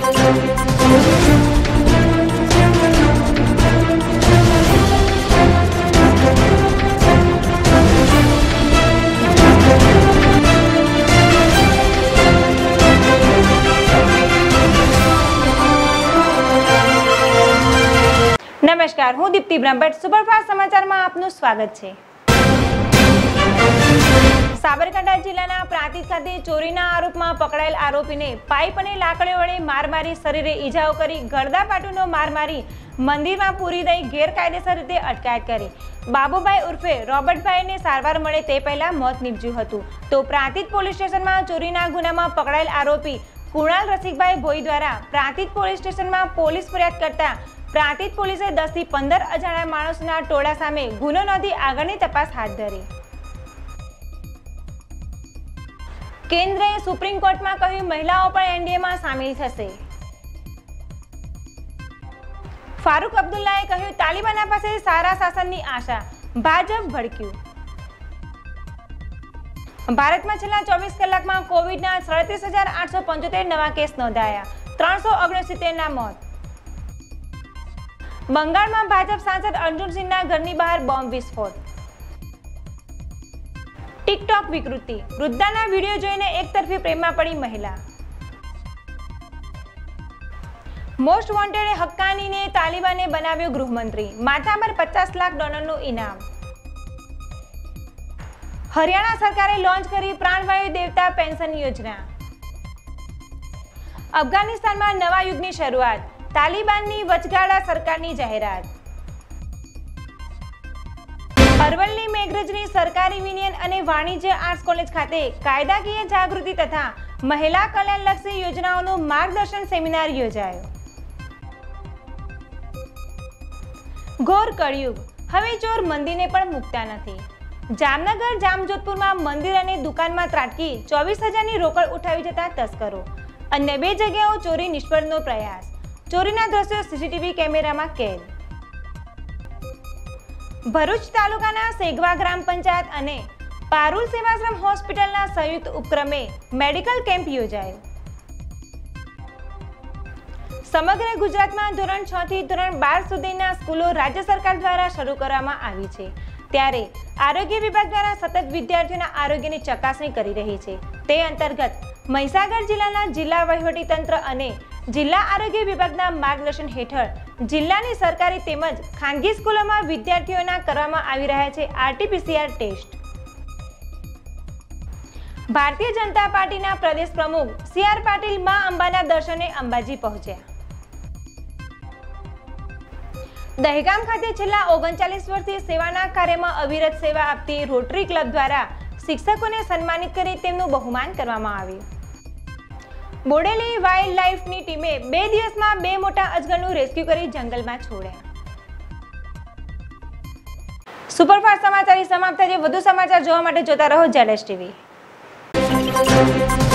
नमस्कार, हूँ दीप्ति ब्रह्मभट्ट। सुपरफास्ट समाचाરમાં આપનું સ્વાગત છે। સાબરકાંઠા જિલ્લાના પ્રાંતિજ ખાતે ચોરીના આરોપમાં પકડાયેલ આરોપીને પાઇપ અને લાકડીઓ વડે માર મારી શરીરે ઈજાઓ કરી ગળદાપાટુનો માર મારી મંદિરમાં પૂરી દઈ ગેરકાયદેસર રીતે અટકાયત કરી બાબુભાઈ ઉર્ફે રોબર્ટભાઈને સારવાર મળે તે પહેલા મોત નીપજ્યું હતું। તો પ્રાંતિજ પોલીસ સ્ટેશનમાં ચોરીના ગુનામાં પકડાયેલ આરોપી કુણાલ રસિકભાઈ ભોઈ દ્વારા પ્રાંતિજ પોલીસ સ્ટેશનમાં પોલીસ ફરિયાદ કરતા પ્રાંતિજ પોલીસે 10 થી 15 અજાણ્યા માણસોના ટોળા સામે ગુનો નોંધી આગળની તપાસ હાથ ધરી। કેન્દ્રએ સુપ્રીમ કોર્ટમાં કહ્યું મહિલાઓ પણ એનડીએમાં સામેલ થશે। ફારૂક અબ્દુલ્લાએ કહ્યું તાલિબાન પાસે સારા શાસનની આશા, ભાજપ ભડક્યું। ભારતમાં છેલ્લા 24 કલાકમાં કોવિડના 37,875 નવા કેસ નોંધાયા, 369ના મોત। બંગાળમાં ભાજપ સાંસદ અર્જુન સિંહના ઘરની બહાર બોમ્બ વિસ્ફોટ। ટિકટોક વિકૃતિ, વૃદ્ધાના વિડીયો જોઈને એકતરફી પ્રેમમાં પડી મહિલા। મોસ્ટ વોન્ટેડ હક્કાનીને તાલિબાને બનાવ્યો ગૃહમંત્રી, માથા પર $50 લાખ ઇનામ। હરિયાણા સરકારે લોન્ચ કરી પ્રાણવાયુ દેવતા પેન્શન યોજના। અફઘાનિસ્તાનમાં નવા યુગની શરૂઆત, તાલિબાનની વચગાળા સરકારની જાહેરાત। અરવલ્લી મેઘરજની સરકારી વિનયન અને વાણિજ્ય આર્ટ્સ કોલેજ ખાતે કાયદાકીય જાગૃતિ તથા મહિલા કલ્યાણલક્ષી યોજનાઓનું માર્ગદર્શન સેમિનાર યોજાયો। ઘોર કળિયુગ, હવે ચોર મંદિરને પણ મૂકતા નથી। જામનગર જામજોધપુરમાં મંદિર અને દુકાનમાં ત્રાટકી 24,000ની રોકડ ઉઠાવી જતા તસ્કરો। અન્ય 2 જગ્યાઓ ચોરી નિષ્ફળનો પ્રયાસ, ચોરીના દ્રશ્યો સીસીટીવી કેમેરામાં કેદ। ભરૂચ તાલુકાના સેગવા ગ્રામ પંચાયત અને પારુલ સેવાશ્રમ હોસ્પિટલના સંયુક્ત ઉપક્રમે મેડિકલ કેમ્પ યોજાયો। સમગ્ર ગુજરાતમાં ધોરણ 6 થી ધોરણ 12 સુધીના સ્કૂલો રાજ્ય સરકાર દ્વારા શરૂ કરવામાં આવી છે, ત્યારે આરોગ્ય વિભાગ દ્વારા સતત વિદ્યાર્થીઓના આરોગ્યની ચકાસણી કરી રહી છે। તે અંતર્ગત મહીસાગર જિલ્લાના જિલ્લા વહીવટીતંત્ર અને જિલ્લા આરોગ્ય વિભાગના માર્ગદર્શન હેઠળ જિલ્લાની સરકારી તેમજ ખાનગી સ્કૂલોમાં વિદ્યાર્થીઓના કરવામાં આવી રહ્યા છે આરટીપીસીઆર ટેસ્ટ। ભારતીય જનતા પાર્ટીના પ્રદેશ પ્રમુખ CR પાટીલ માં અંબાના દર્શને અંબાજી પહોંચ્યા। દહેગામ ખાતે છેલ્લા 39 વર્ષથી સેવાના કાર્યમાં અવિરત સેવા આપતી રોટરી ક્લબ દ્વારા શિક્ષકોને સન્માનિત કરી તેમનું બહુમાન કરવામાં આવ્યું। બોડેલી વાઇલ્ડ લાઇફની ટીમે 2 દિવસમાં 2 મોટા અજગરનું રેસ્ક્યુ કરી જંગલમાં છોડ્યા। સુપરફાસ્ટ સમાચાર સમાપ્ત થાય છે। વધુ સમાચાર જોવા માટે જોતા રહો ZSTV।